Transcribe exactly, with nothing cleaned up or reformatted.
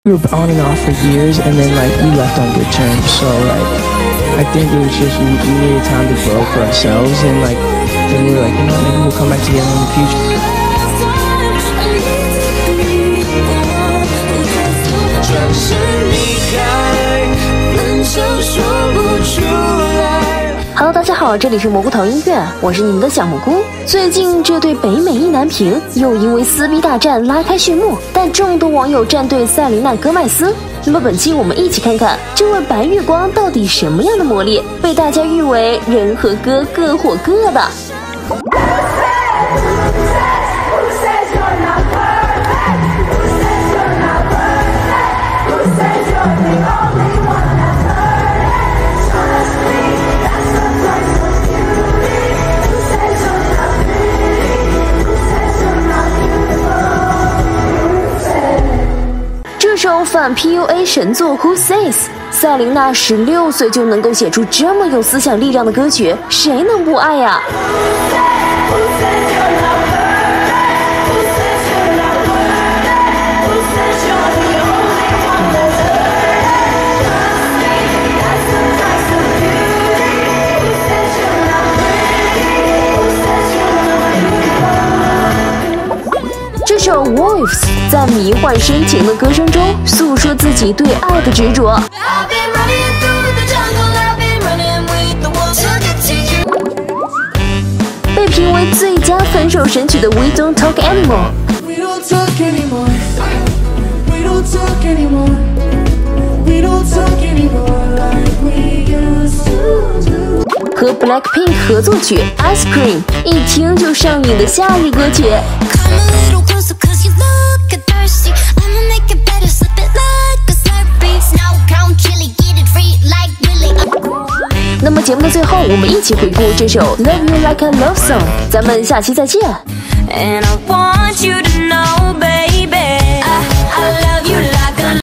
We were on and off for years, and then like we left on good terms. So like, I think it was just we, we needed time to grow for ourselves, and like then we were like, you know, maybe we'll come back together in the future. Hello， 大家好，这里是蘑菇头音乐，我是你们的小蘑菇。最近这对北美意难平又因为撕逼大战拉开序幕，但众多网友站队塞琳娜·戈麦斯。那么本期我们一起看看这位白月光到底什么样的魔力，被大家誉为人和歌各火各的。这首反 P U A 神作 Who Says， 塞琳娜十六岁就能够写出这么有思想力量的歌曲，谁能不爱呀？这首 Wolves 在迷幻深情的歌声中诉说自己对爱的执着。被评为最佳分手神曲的 We Don't Talk Anymore， 和 Blackpink 合作曲 Ice Cream， 一听就上瘾的夏日歌曲。那么节目的最后，我们一起回顾这首 Love You Like a Love Song， 咱们下期再见。And I want